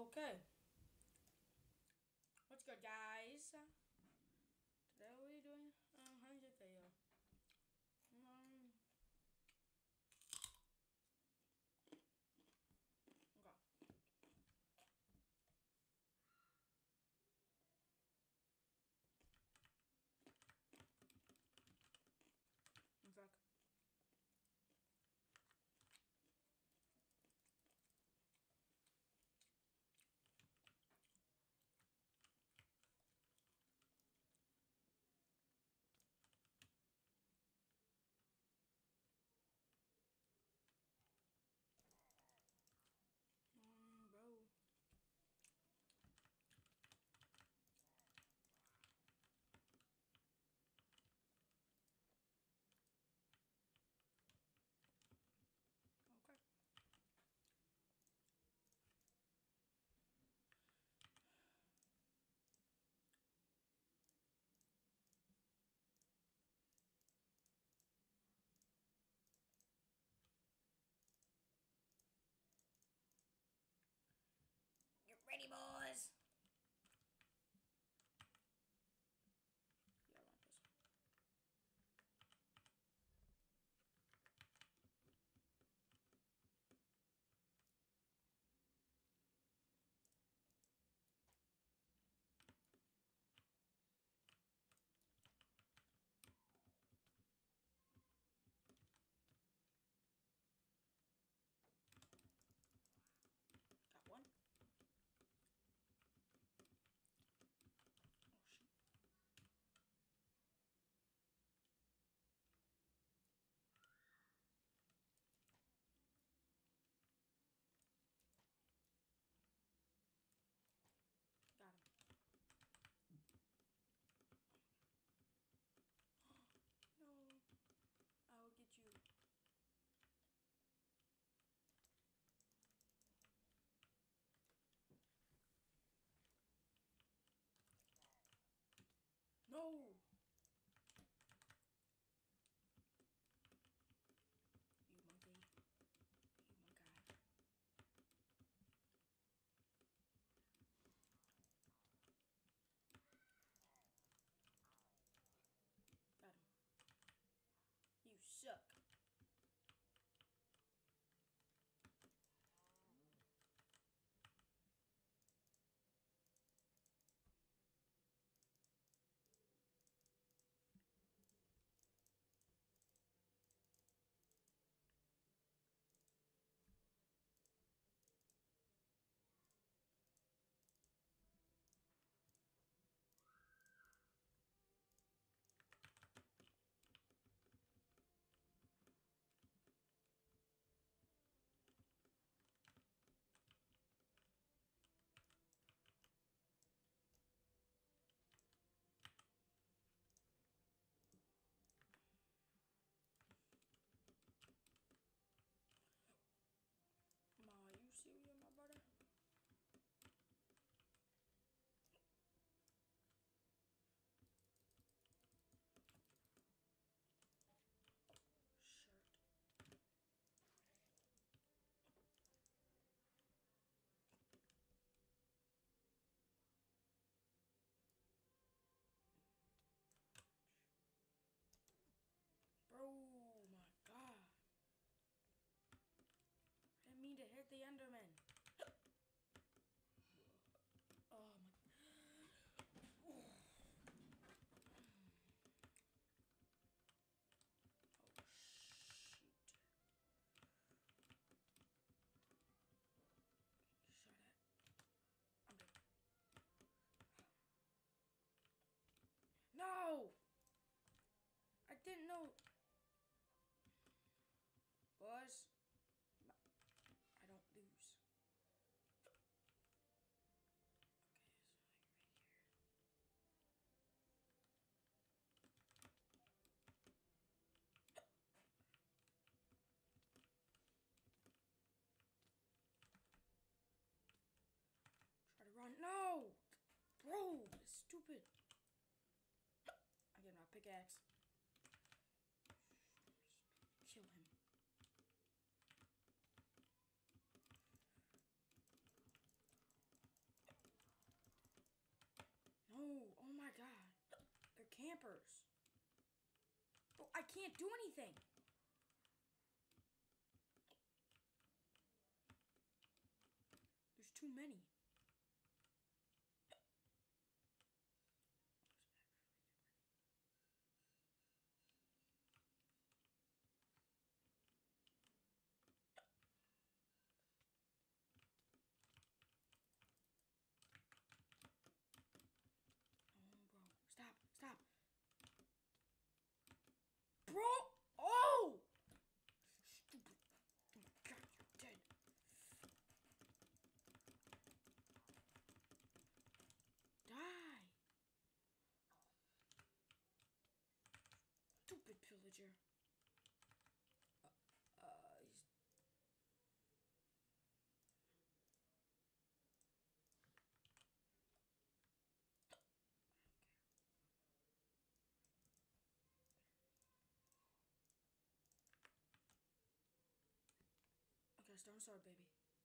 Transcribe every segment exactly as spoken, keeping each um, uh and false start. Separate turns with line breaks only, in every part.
Okay, what's good, guys? Today what are we doing? Um, how did video? Um, okay. In fact, um, bro. Okay. Get ready, boys. Yeah, I want this. Got one. Oh shoot. Got him. No, I will get you. No. You monkey. You monkey. Got him. You suck. Ma, are you serious, my brother? Shirt. Bro, my God. I didn't mean to hit the Enderman. Oh my. Oh shoot. Shut it. I'm dead. No! I didn't know. Boys, I don't lose. Okay, so like right here. Try to run. No! Bro, that's stupid. I get my pickaxe. Kill him. campers. Bro, I can't do anything. There's too many. Stop, stop. Bro! Oh! Stupid. God, you're dead. Die. Stupid pillager. Uh, uh, he's... Okay, stone sword, baby.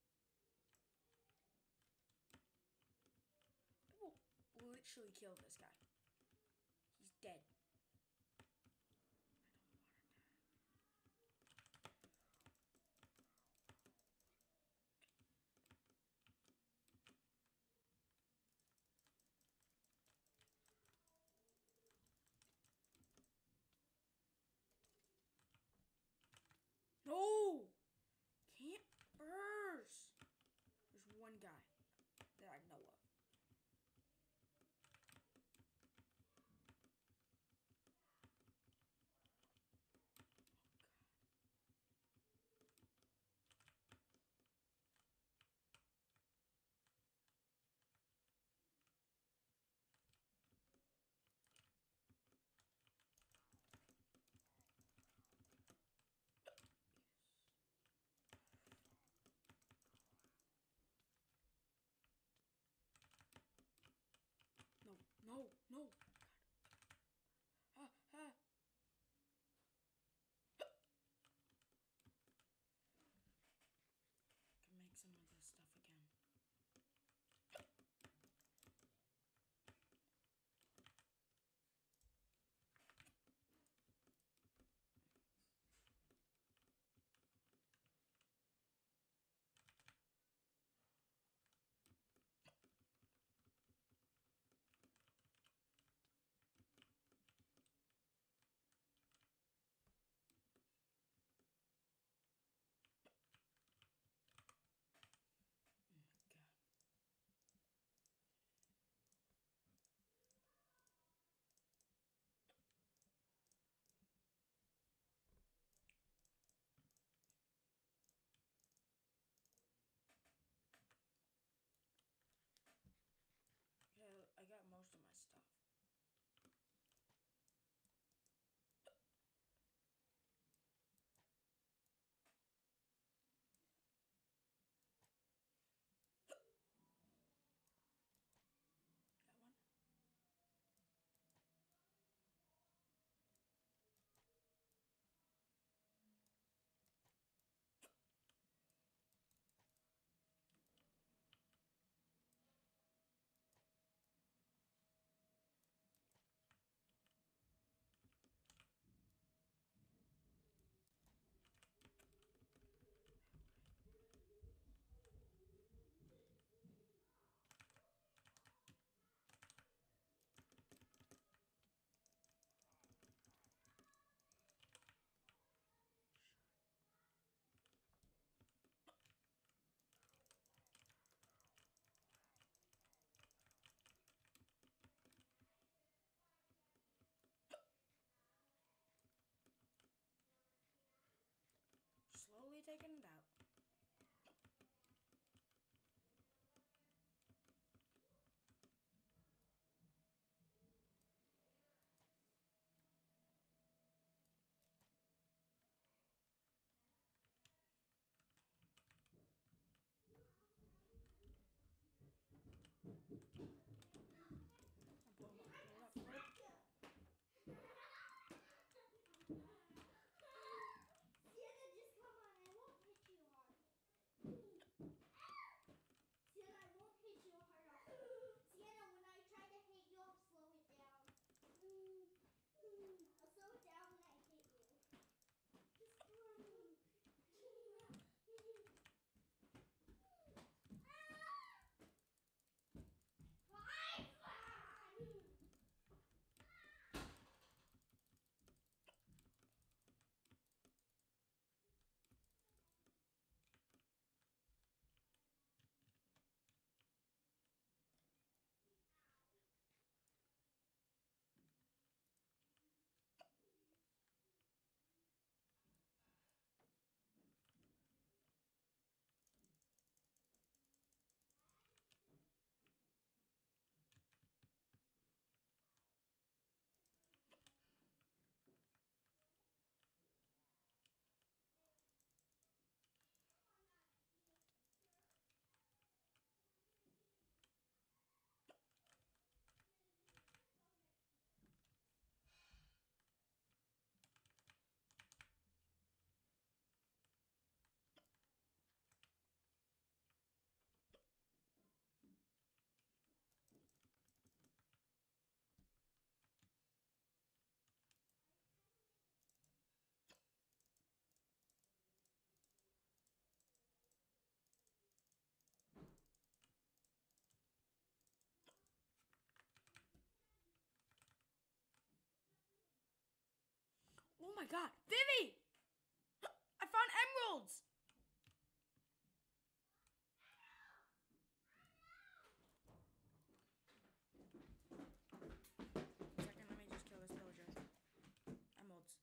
I will literally kill this guy. He's dead. No! Campers! There's one guy that I know of. No, no, no. Ah, ah. Can make some of this stuff again. Yeah, I got most of my stuff. That one. Slowly taking it out. Blow it up, blow it up, blow it up.
Sienna, just come on, I won't hit
my god. Vivi! I found emeralds! Second, let me just kill this villager. Emeralds.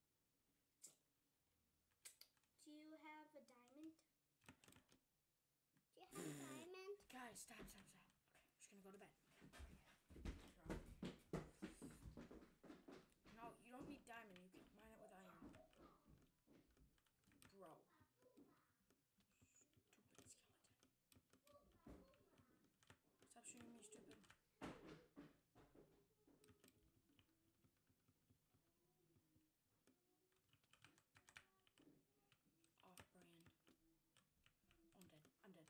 Do you have a diamond? Do you have a diamond?
Guys, stop, stop, stop. Okay, I'm just gonna go to bed. No, you don't need diamond. You can mine it with iron. Bro. Stupid skeleton. Stop shooting me, stupid. Off brand. Oh, I'm dead. I'm dead.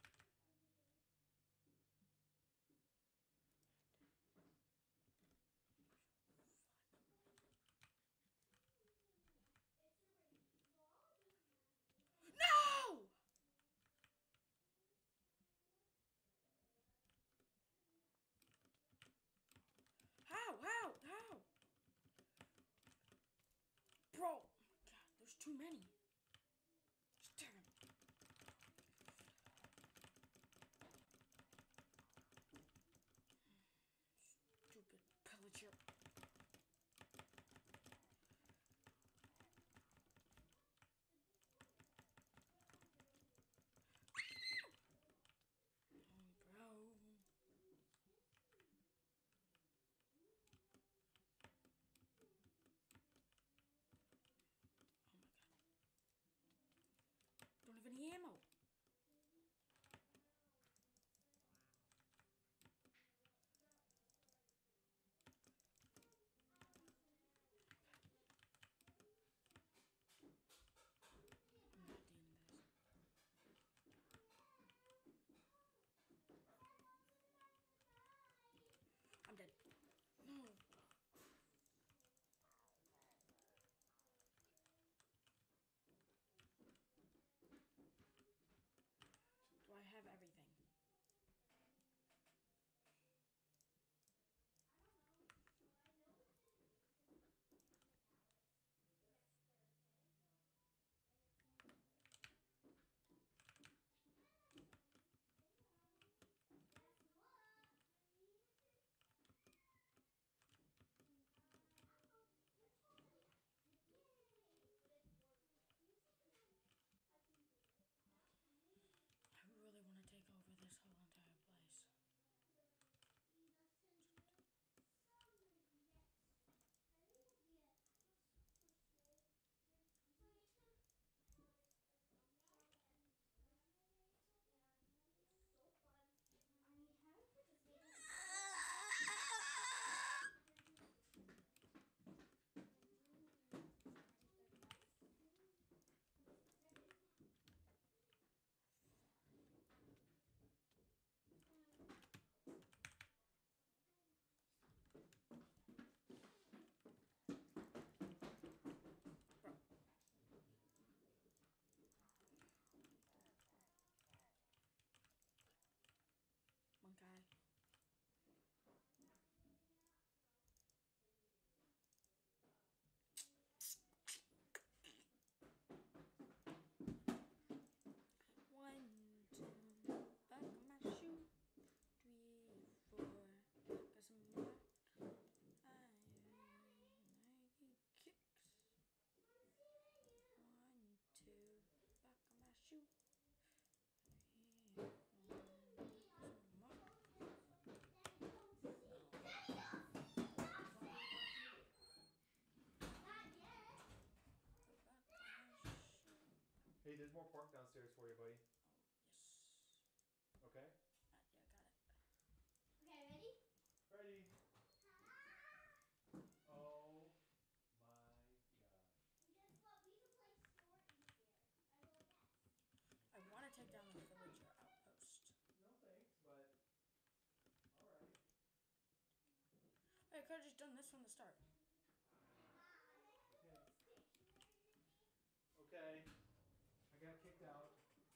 No! How? How? How? Bro! God, there's too many. Damn it. Stupid pillager. Oh, bro. Oh my god. Don't have any ammo. I'm not doing this. I'm dead. No. Do I have everything? I really want to take over this whole entire place. Bro. One guy. One, two, back of my shoe. Three, four, got some more. I Nike kicks. One, two, back of my shoe. Three, four, some more.
Hey, there's more pork downstairs for you, buddy.
Oh, yes.
Okay?
Uh, yeah, got it.
Okay, ready?
Ready. Oh my god.
And guess what? We can play store easier. I will guess.
I want to take down the villager outpost.
No thanks, but alright.
Hey, I could have just done this from the start.
Okay. Okay. I got kicked out.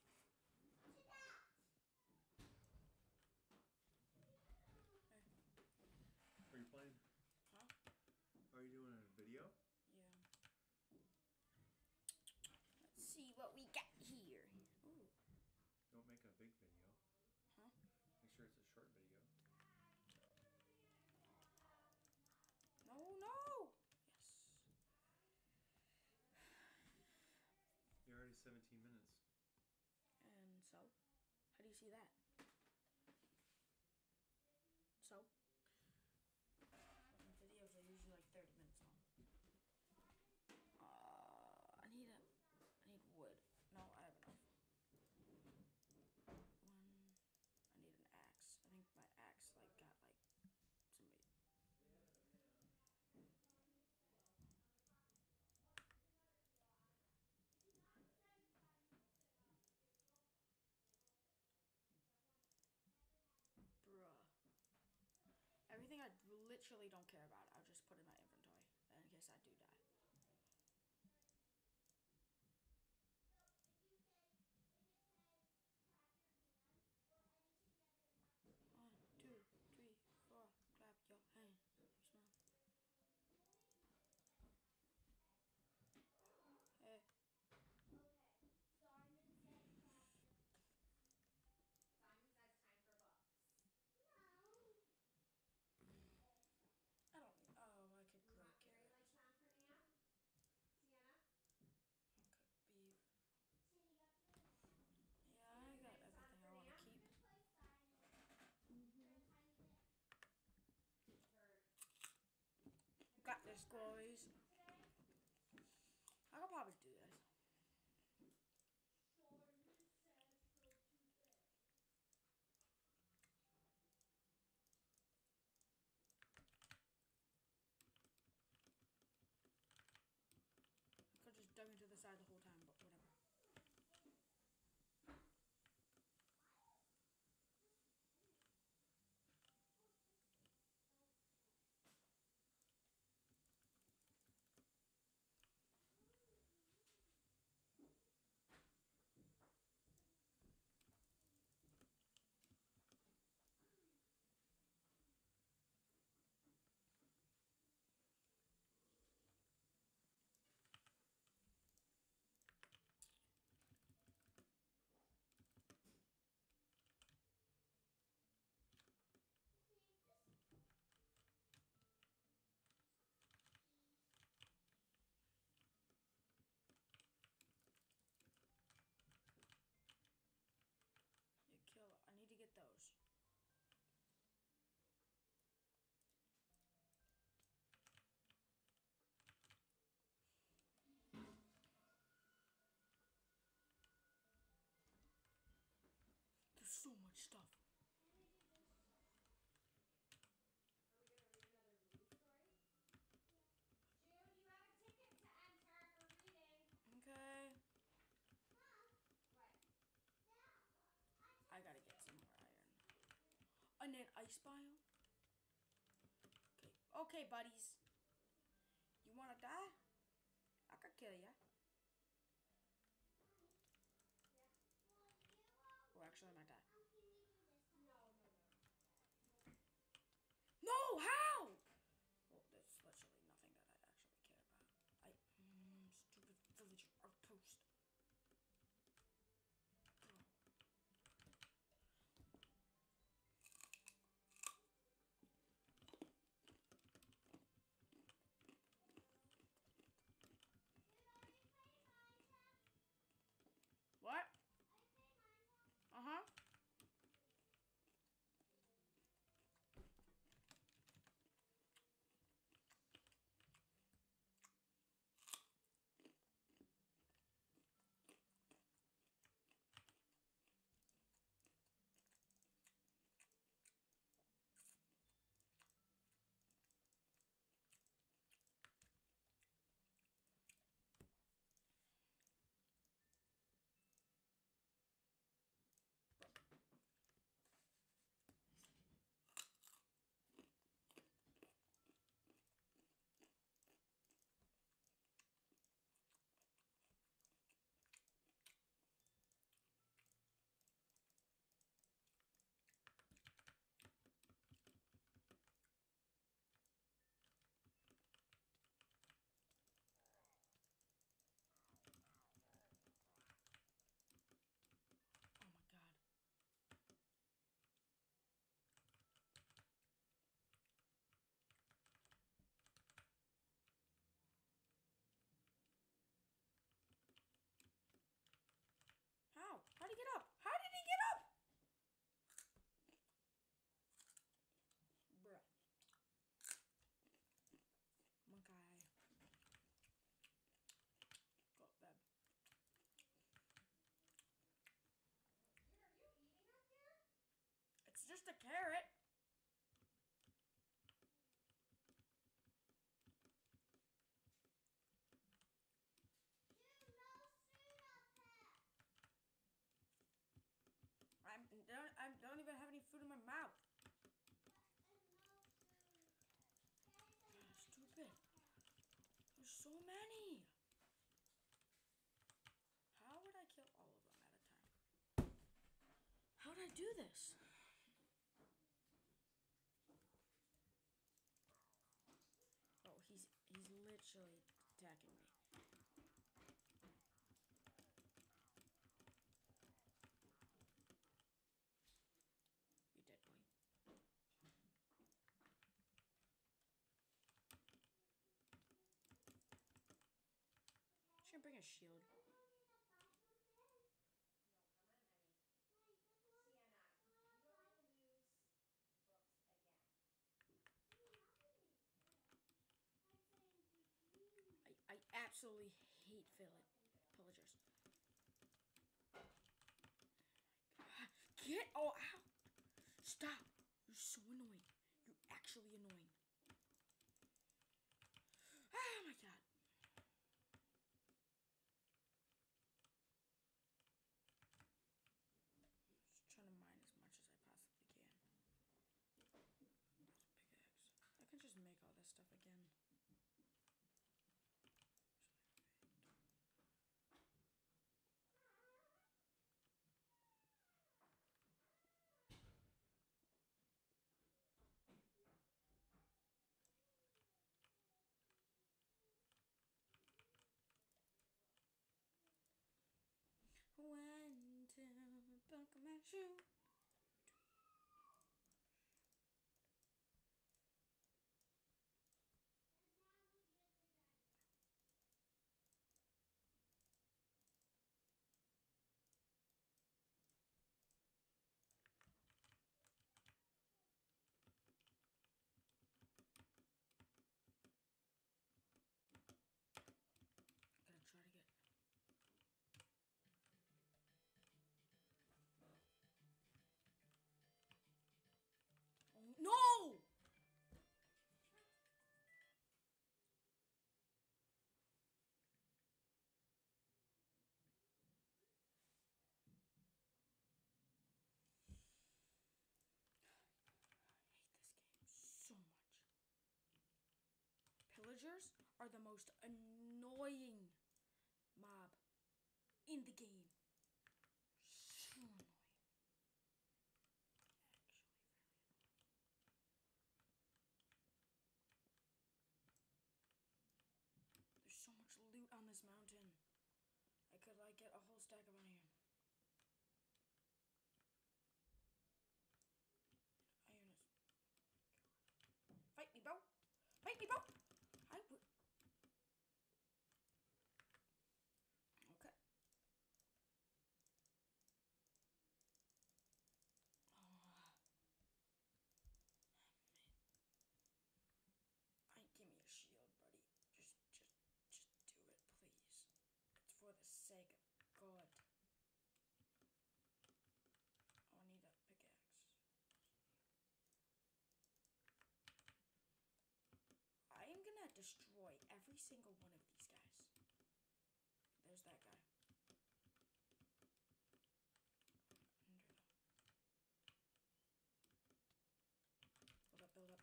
Hey.
Are you playing?
Huh?
Are you doing a video?
Yeah. we got here? Ooh.
Don't make a big video.
Huh?
Make sure it's a short video.
No, no. Yes.
You're already seventeen minutes.
And so, how do you see that? So, videos are usually like thirty minutes long. Uh, I need a, I need wood. No, I have enough. One, I need an axe. I think my axe like got like somebody. Bruh. Everything I literally don't care about, I'll just put in my inventory in case I do die. One, two, three, four. Clap your hands. Smile. Hey. I don't need. Oh, I could grow carrots. Cook beef. Yeah, I got everything I want to keep. Got this, boys. I could probably do this. I could just dug into the side the whole time, but whatever. You kill. I need to get those. There's so much stuff. Okay. I gotta get some more iron. And then ice biome. Okay. Okay, buddies. You wanna die? I could kill ya. Oh, actually, I might die. No, how? Well, there's literally nothing that I actually care about. I, mm, stupid villager outpost. Bro. What? Uh-huh. a carrot.
Dude, no food up there.
I'm don't I don't even have any food in my mouth.
There's no food. Guys, I
Ah,
know
stupid.
food up there.
There's so many. How would I kill all of them at a time? How would I do this? Oh, he's he's literally attacking me. You dead boy. Should I bring a shield?
You want me to buy something?
No, come on, honey.
No, you just want
Sienna,
to
you are
buy.
gonna lose Brooks again.
You're not gonna get. I'm saying to please.
I, I absolutely hate vill- pillagers. Get oh ow! Stop! You're so annoying. You're actually annoying. Oh my god. Just trying to mine as much as I possibly can. There's a pickaxe. I can just make all this stuff again. When to buckle my shoe. I'm gonna try to get. Oh, no! I hate this game so much. Pillagers are the most annoying mob in the game. So annoying. Actually, very annoying. There's so much loot on this mountain. I could like get a whole stack of iron. Iron is. Fight me, bro! Fight me, bro! I would. Okay. Oh, I give me a shield, buddy. Just, just, just do it, please. It's for the sake of God. Oh, I need a pickaxe. I am gonna destroy every single one of these guys. There's that guy. Under them. Build up, build up.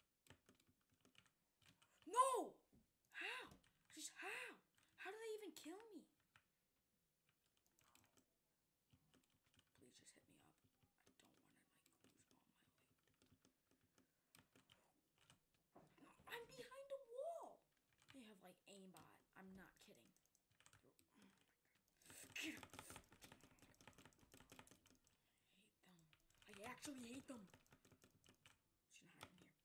No! How? Just how? How do they even kill me? Please just hit me up. I don't want to like lose all my loot. No, I'm behind a wall. They have like aimbot. I'm not kidding. Oh my god. Get him. I hate them. I actually hate them. Just gonna hide in here.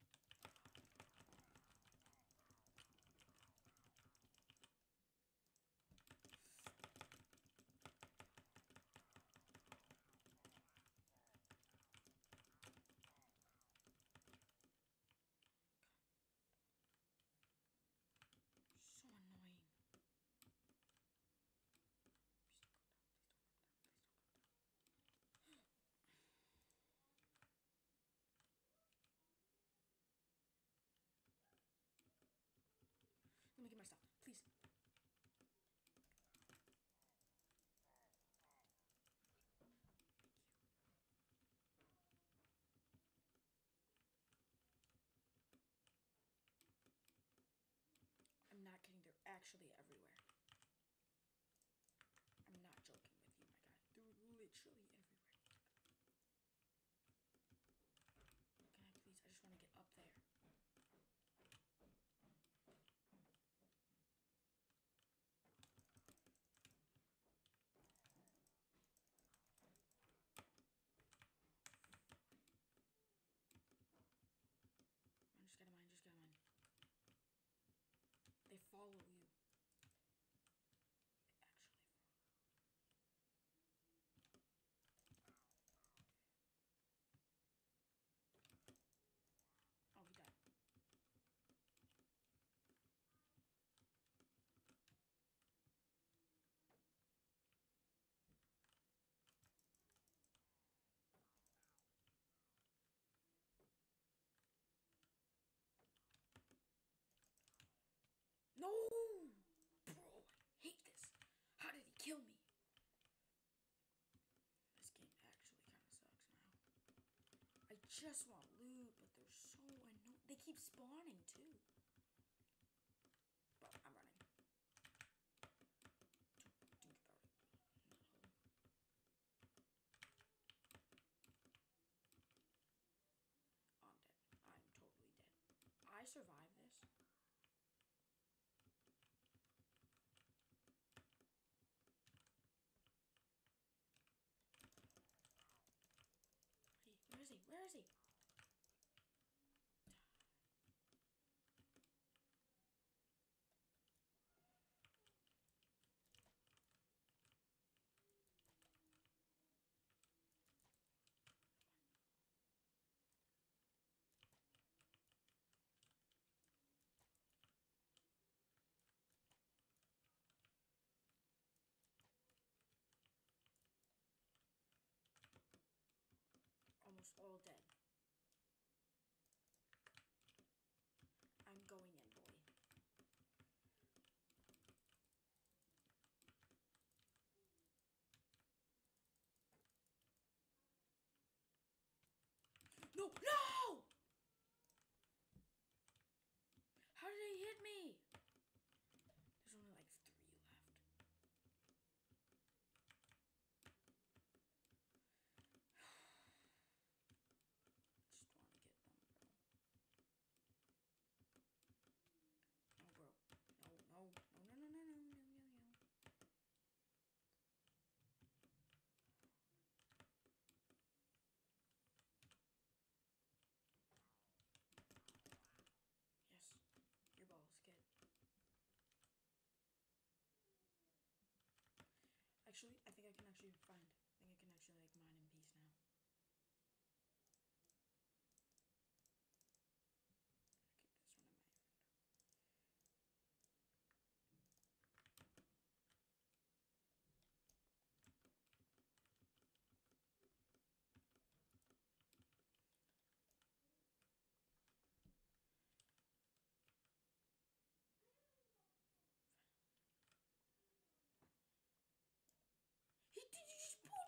So annoying. Please don't go down. Please don't go down. Please don't go down. actually everywhere. I'm not joking with you, my guy. They're literally everywhere. Can I please? I just want to get up there. Mine, just get a mine, just get a mine. They follow you. They actually follow. Oh, he died. No! Bro, I hate this. How did he kill me? This game actually kind of sucks now. I just want loot, but they're so annoying. They keep spawning too. Bro, I'm running. Think about it. No. I'm dead. I'm totally dead. I survived this. Hey, where is he? Where is he? Almost all dead. I'm going in, boy. No, no! How did they hit me? There's only like three left. Just want to get them, bro. No, bro. No, no, no, no, no, no, no, no, no, no. Yes, your balls, kid. Actually, I think I can actually find. I think I can actually like mine in peace now. Keep this one in my hand. He did you just pull?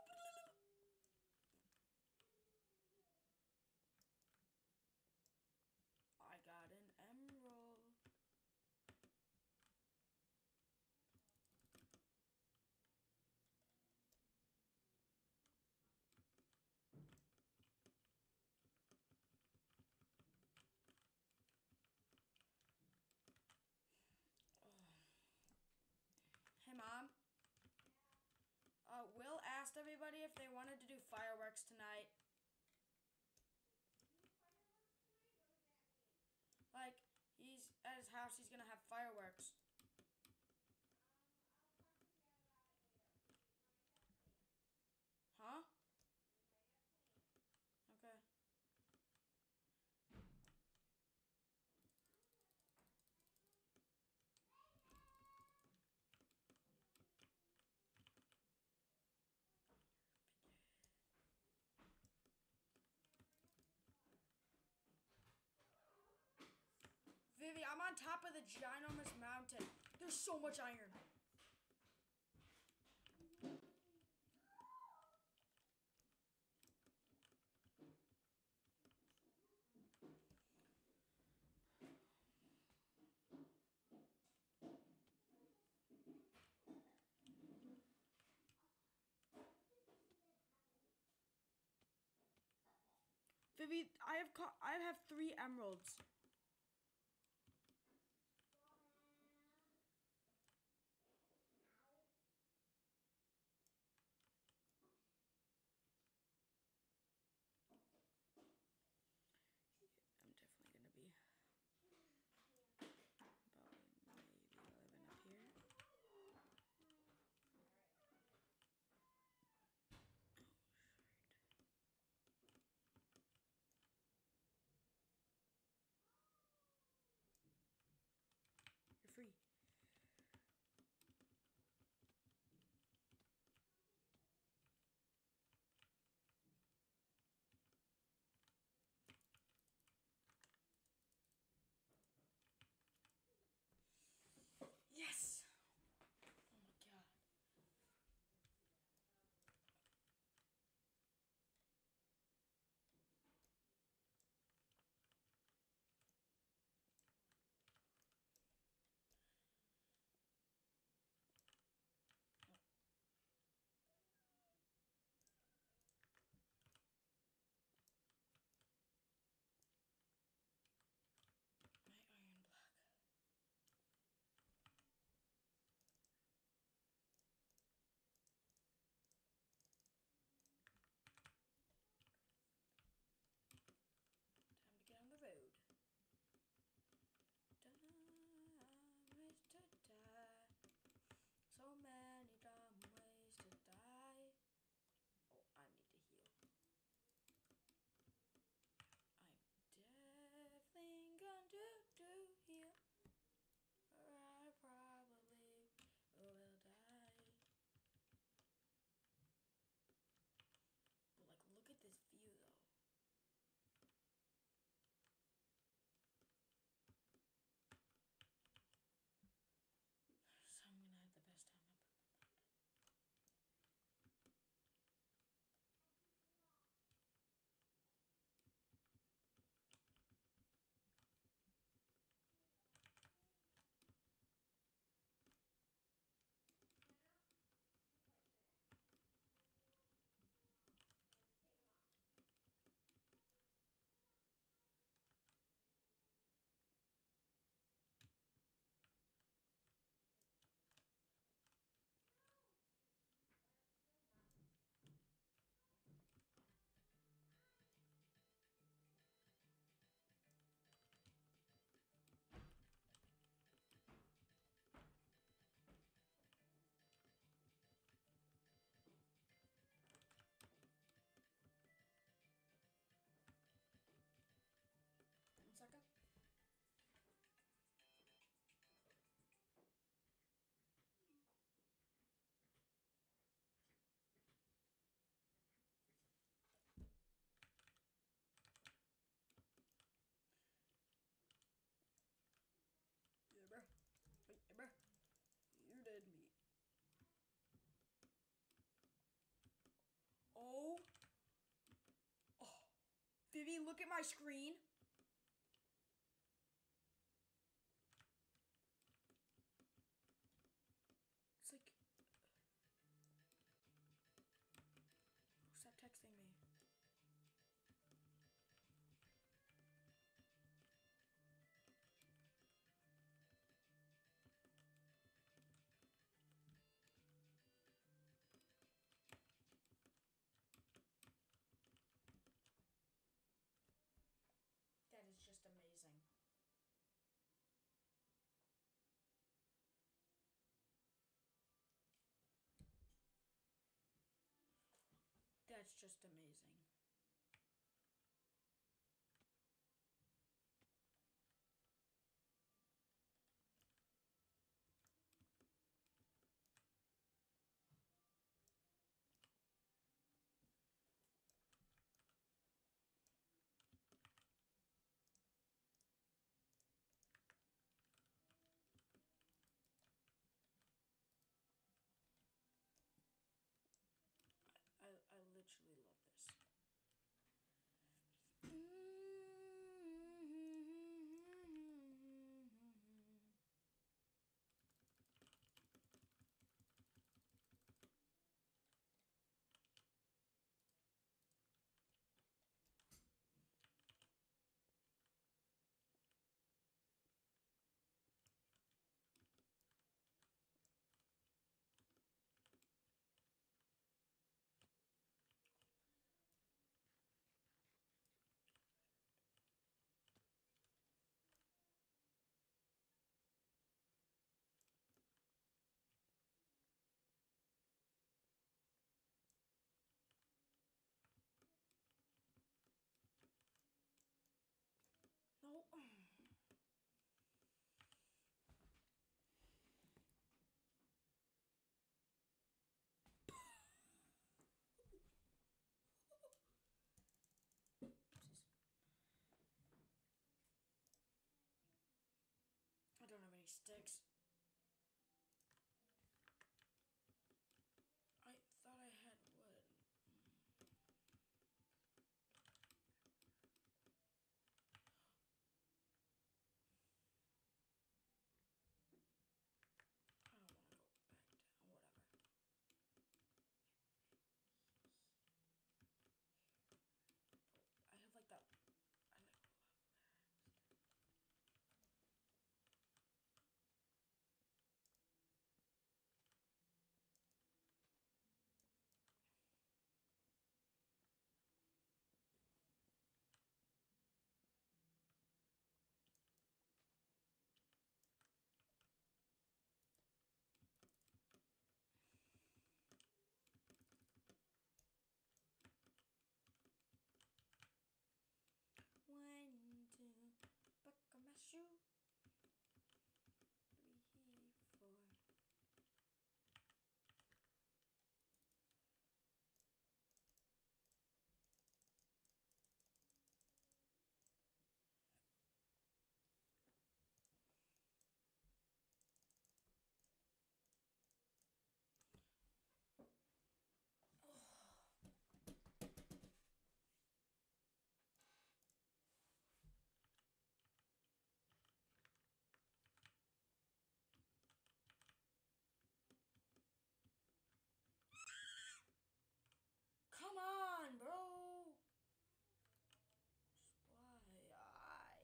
I got an emerald. Hey, Mom. Uh, Will asked everybody if they wanted to do fireworks tonight. Like, he's at his house, he's gonna have fireworks. Huh? Okay. Vivi, I'm on top of the ginormous mountain. There's so much iron. Vivi, I have ca- I have three emeralds. I'm definitely gonna be about maybe eleven up here. You're free. Yes! Oh my god. My iron block. Time to get on the road. Dumb ways to die. So many dumb ways to die. Oh, I need to heal. I'm definitely going to do heal. Or I probably will die. But like, look at this view though. So I'm gonna have the best time up on the mountain. One second. Yeah, bro. Hey, hey, bro. You're dead meat. Oh. Oh. Vivi, look at my screen. It's like... Stop texting me. That is just amazing. That's just amazing. I, I literally love this. sticks. I thought I had wood. I don't want to go back down. Whatever. I have like that. I like. One, two, buckle my shoe. Three, four. Come on, bro. Why I?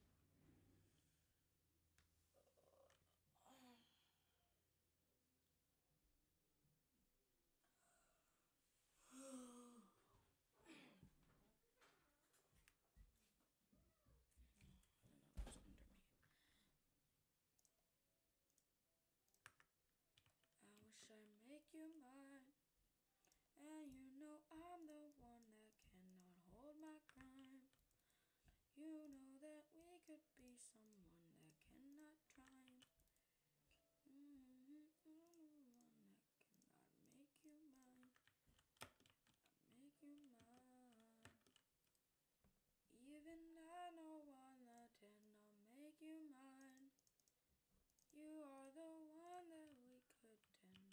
I wish I make you mine, and you know I'm the one that cannot hold my crime. You know that we could be someone that cannot try. Mm-hmm. I'm the one that cannot make you mine. Make you mine. Even I know one that cannot make you mine. You are the one that we could tend.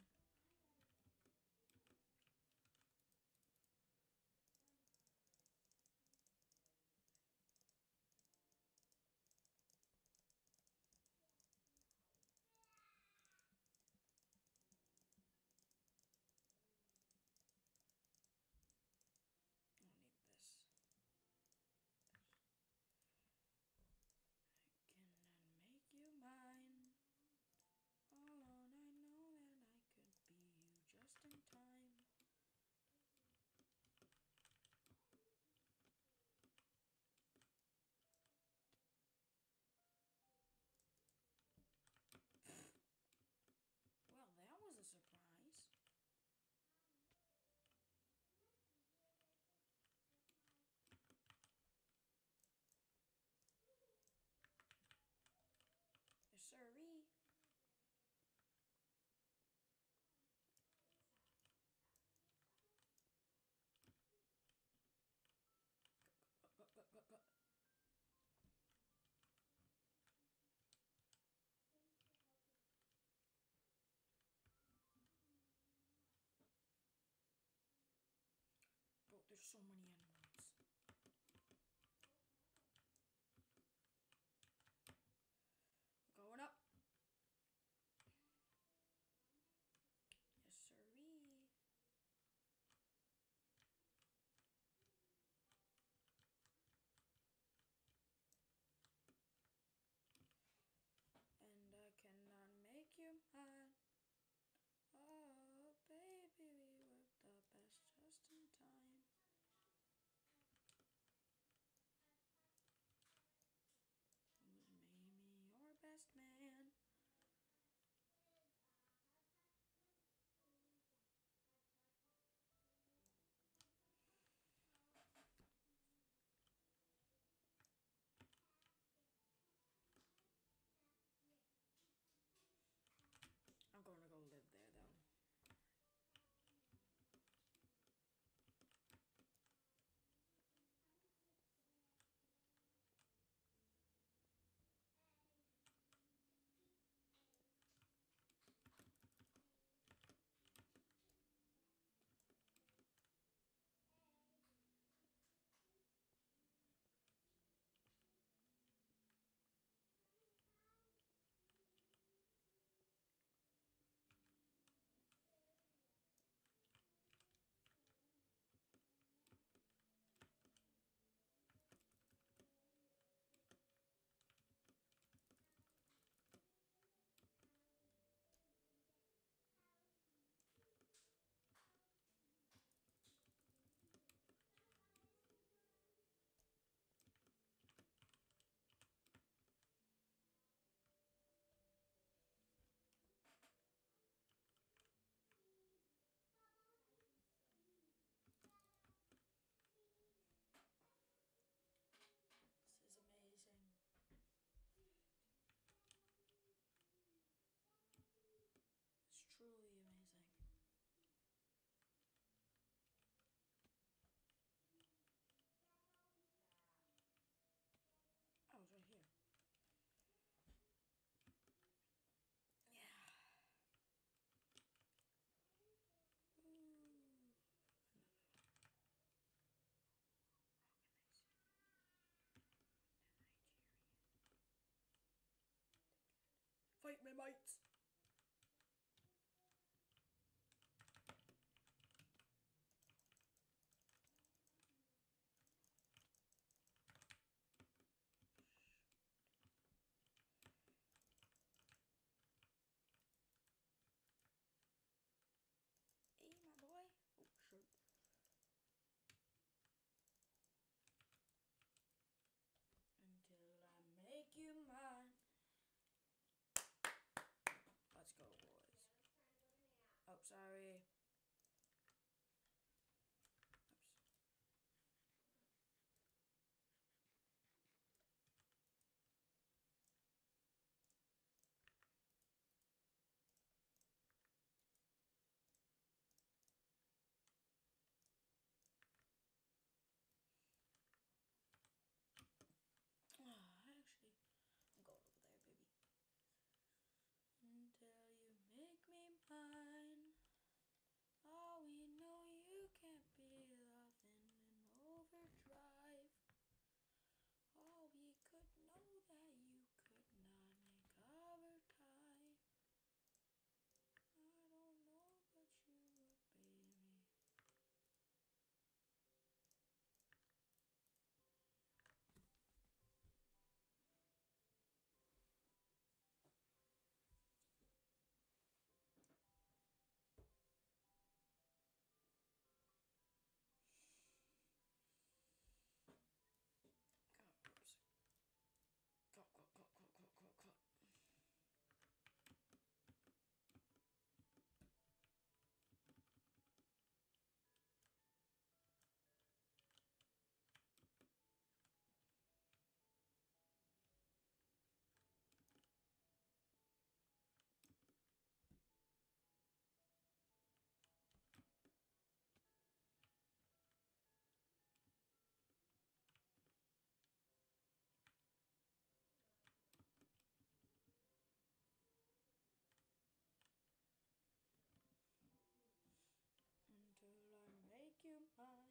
I don't need this. I cannot make you mine. All on I know that I could be you just in time. Well, that was a surprise. Yes, sirree. Go, go, go, go. Oh, there's so many emeralds. We're going up. Yes, sirree. And I cannot make you mine. Oh, baby, we were the best just in time. make me mates. Aim out the way. Oh, shoot. Until I make you mine. Let's go, boys. Oh, sorry. Oops. Ah, actually, I'm going over there, baby. Until you make me mine. Oh, we know you can't be loving in overdrive. Oh, we could know that you could not make our time. I don't know, but you would, baby. Go, go, go, go, go, go, go. Until I make you mine.